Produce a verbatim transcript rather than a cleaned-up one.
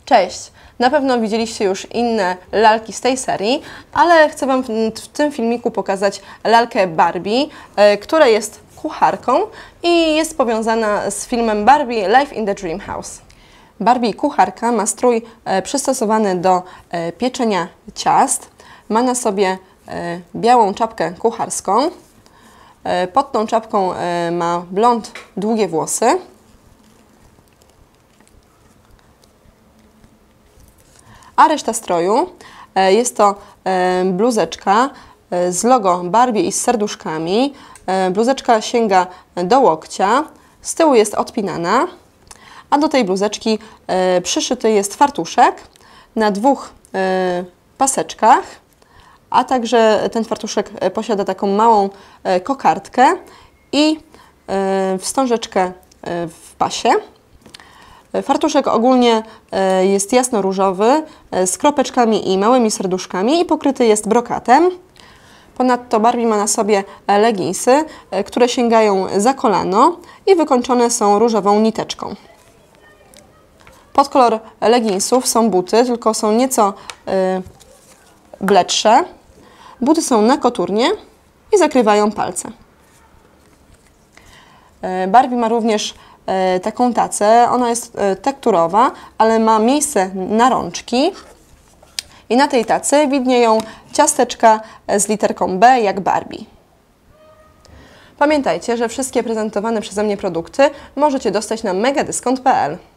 Cześć! Na pewno widzieliście już inne lalki z tej serii, ale chcę Wam w tym filmiku pokazać lalkę Barbie, która jest kucharką i jest powiązana z filmem Barbie Life in the Dream House. Barbie kucharka ma strój przystosowany do pieczenia ciast, ma na sobie białą czapkę kucharską, pod tą czapką ma blond, długie włosy. A reszta stroju jest to bluzeczka z logo Barbie i z serduszkami. Bluzeczka sięga do łokcia, z tyłu jest odpinana, a do tej bluzeczki przyszyty jest fartuszek na dwóch paseczkach, a także ten fartuszek posiada taką małą kokardkę i wstążeczkę w pasie. Fartuszek ogólnie jest jasno-różowy, z kropeczkami i małymi serduszkami i pokryty jest brokatem. Ponadto Barbie ma na sobie leginsy, które sięgają za kolano i wykończone są różową niteczką. Pod kolor leginsów są buty, tylko są nieco bledsze. Buty są na koturnie i zakrywają palce. Barbie ma również taką tacę, ona jest tekturowa, ale ma miejsce na rączki i na tej tacy widnieją ciasteczka z literką B jak Barbie. Pamiętajcie, że wszystkie prezentowane przeze mnie produkty możecie dostać na megadyskont kropka p l.